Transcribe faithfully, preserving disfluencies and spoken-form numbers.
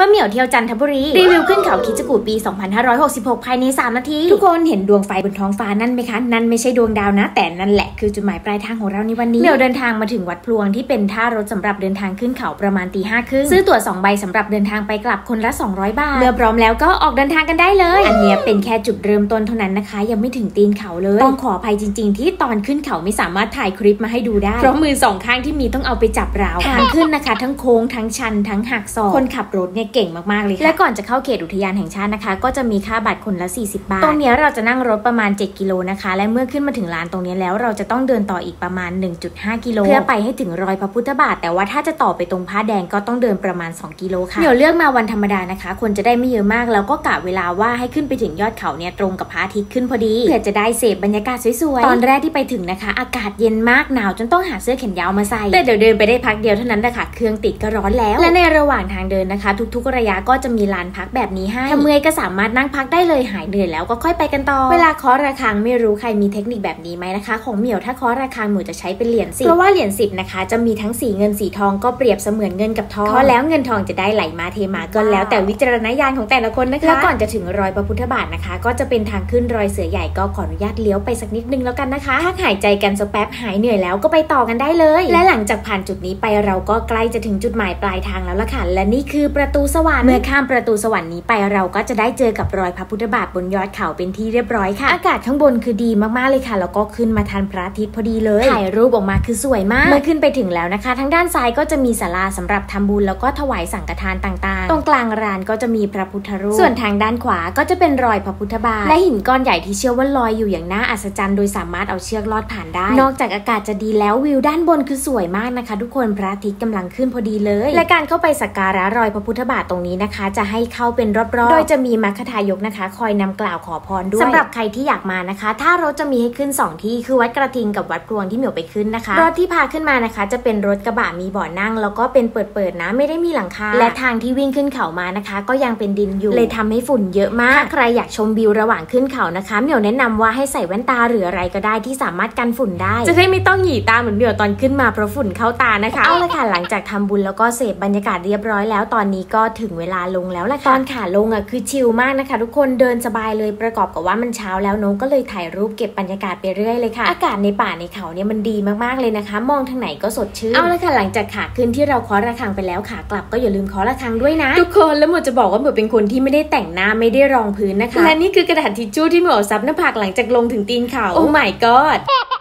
มะเหมี่ยวเที่ยวจันทบุรีรีวิวขึ้นเขาคิดจกูฏปีสองพันห้าร้อยหกสิบหกภายในสามนาทีทุกคนเห็นดวงไฟบนท้องฟ้านั่นไหมคะนั่นไม่ใช่ดวงดาวนะแต่นั่นแหละคือจุดหมายปลายทางของเราในวันนี้เหมี่ยวเดินทางมาถึงวัดพลวงที่เป็นท่ารถสำหรับเดินทางขึ้นเขาประมาณตีห้าครึ่งซื้อตั๋วสองใบสำหรับเดินทางไปกลับคนละสองร้อยบาทเมื่อพร้อมแล้วก็ออกเดินทางกันได้เลยอันนี้เป็นแค่จุดเริ่มต้นเท่านั้นนะคะยังไม่ถึงตีนเขาเลยต้องขออภัยจริงๆที่ตอนขึ้นเขาไม่สามารถถ่ายคลิปมาให้ดูได้เพราะมือสองข้างที่มีต้องเอาไปจับราวทางขึ้นนะคะทั้งโค้งทั้งชันทั้งหักศอกคนขับรถเนี่ยเก่งมากๆเลยค่ะและก่อนจะเข้าเขตอุทยานแห่งชาตินะคะก็จะมีค่าบัตรคนละสี่สิบบาทตรงนี้เราจะนั่งรถประมาณเจ็ดกิโลนะคะและเมื่อขึ้นมาถึงลานตรงนี้แล้วเราจะต้องเดินต่ออีกประมาณ หนึ่งจุดห้า กิโลเพื่อไปให้ถึงรอยพระพุทธบาทแต่ว่าถ้าจะต่อไปตรงผ้าแดงก็ต้องเดินประมาณสองกิโลค่ะเดี๋ยวเลือกมาวันธรรมดานะคะคนจะได้ไม่เยอะมากแล้วก็กะเวลาว่าให้ขึ้นไปถึงยอดเขาเนี่ยตรงกับพระอาทิตย์ขึ้นพอดีเพื่อจะได้เสพบรรยากาศสวยๆตอนแรกที่ไปถึงนะคะอากาศเย็นมากหนาวจนต้องหาเสื้อแขนยาวมาใส่แต่เดี๋ยวเดินไปได้พักเดียวเท่านั้นแหละค่ะเครื่องติดก็ร้อนแล้วและในระหว่างทางเดินนะคะทุกๆระยะก็จะมีลานพักแบบนี้ให้ถ้าเมื่อยก็สามารถนั่งพักได้เลยหายเหนื่อยแล้วก็ค่อยไปกันต่อเวลาเคาะระฆังไม่รู้ใครมีเทคนิคแบบนี้ไหมนะคะของเหมี่ยวถ้าเคาะระฆังหนูจะใช้เป็นเหรียญสิบเพราะว่าเหรียญสิบนะคะจะมีทั้งสีเงินสีทองก็เปรียบเสมือนเงินกับทองเคาะแล้วเงินทองจะได้ไหลมาเทมาก็แล้วแต่วิจารณญาณของแต่ละคนนะคะแล้วก่อนจะถึงรอยพระพุทธบาทนะคะก็จะเป็นทางขึ้นรอยเสือใหญ่ก็ขออนุญาตเลี้ยวไปสักนิดนึงแล้วกันนะคะถ้าหายใจกันสักแป๊บหายเหนื่อยแล้วก็ไปต่อกันได้เลยและหลังจากผ่านจุดนี้ไปเราก็ใกล้จะถึงจุดหมายปลายทางแล้วล่ะค่ะและนี่คือประตูสวรรค์เมื่อข้ามประตูสวรรค์นี้ไปเราก็จะได้เจอกับรอยพระพุทธบาทบนยอดเขาเป็นที่เรียบร้อยค่ะอากาศข้างบนคือดีมากๆเลยค่ะแล้วก็ขึ้นมาทันพระอาทิตย์พอดีเลยถ่ายรูปออกมาคือสวยมากเมื่อขึ้นไปถึงแล้วนะคะทางด้านซ้ายก็จะมีศาลาสำหรับทำบุญแล้วก็ถวายสังฆทานต่างๆตรงกลางลานก็จะมีพระพุทธรูปส่วนทางด้านขวาก็จะเป็นรอยพระพุทธบาทและหินก้อนใหญ่ที่เชื่อว่าลอยอยู่อย่างน่าอัศจรรย์โดยสามารถเอาเชือกลอดผ่านได้นอกจากอากาศจะดีแล้ววิวด้านบนคือสวยมากนะคะทุกคนพระอาทิตย์กำลังขึ้นพอดีเลยและการเข้าไปสักการะรอยพระพุทธบาทตรงนี้นะคะจะให้เข้าเป็นรอบๆโดยจะมีมรรคทายกนะคะคอยนำกล่าวขอพรด้วยสำหรับใครที่อยากมานะคะถ้ารถจะมีให้ขึ้นสองที่คือวัดกระทิงกับวัดพลวงที่เหมียวไปขึ้นนะคะรถที่พาขึ้นมานะคะจะเป็นรถกระบะมีเบาะนั่งแล้วก็เป็นเปิดๆนะไม่ได้มีหลังคาและทางที่วิ่งขึ้นเขามานะคะก็ยังเป็นดินอยู่เลยทำให้ฝุ่นเยอะมากถ้าใครอยากชมวิวระหว่างขึ้นเขานะคะเหมียวแนะนำว่าให้ใส่แว่นตาหรืออะไรก็ได้ที่สามารถกันฝุ่นได้จะได้ไม่ต้องหยีตาเหมือนเหมียวตอนขึ้นมาเพราะฝุ่นเข้าตานะคะเอาละค่ะหลังจากทำบุญแล้วก็เสพบรรยากาศเรียบร้อยแล้วตอนนี้ก็ถึงเวลาลงแล้วแหละค่ะตอนขาลงอ่ะคือชิลมากนะคะทุกคนเดินสบายเลยประกอบกับว่ามันเช้าแล้วน้องก็เลยถ่ายรูปเก็บบรรยากาศไปเรื่อยเลยค่ะอากาศในป่าในเขาเนี่ยมันดีมากๆเลยนะคะมองทางไหนก็สดชื่นเอาละค่ะหลังจากขาขึ้นที่เราเคาะระฆังไปแล้วขากลับก็อย่าลืมเคาะระฆังด้วยนะทุกคนแล้วหมดจะบอกว่าหมดเป็นคนที่ไม่ได้แต่งหน้าไม่ได้รองพื้นนะคะและนี่คือกระดาษทิชชู่ที่หมดซับหน้าผากหลังจากลงถึงตีนเขาโอ้ my god